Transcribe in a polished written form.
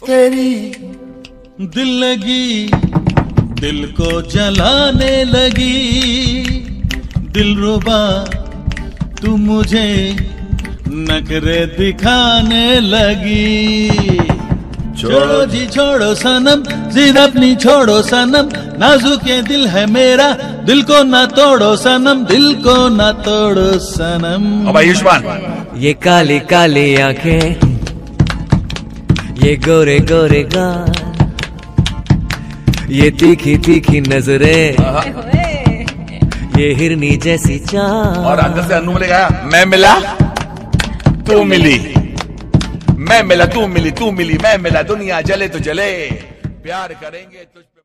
तेरी दिल लगी, दिल को जलाने लगी। दिलरुबा तू मुझे नखरे दिखाने लगी। छोड़ो जी छोड़ो सनम, जिद अपनी छोड़ो सनम। नाजुक ये दिल है मेरा, दिल को ना तोड़ो सनम, दिल को ना तोड़ो सनम। अब आयुष्मान, ये काली काली आंखें, ये गोरे गोरे गाल, ये तीखी तीखी नजरें, ये हिरनी जैसी चाल। और अंदर से अन्नू बोलेगा मैं मिला तू मिली, मैं मिला तू मिली, तू मिली मैं मिला, दुनिया जले तो जले, प्यार करेंगे तो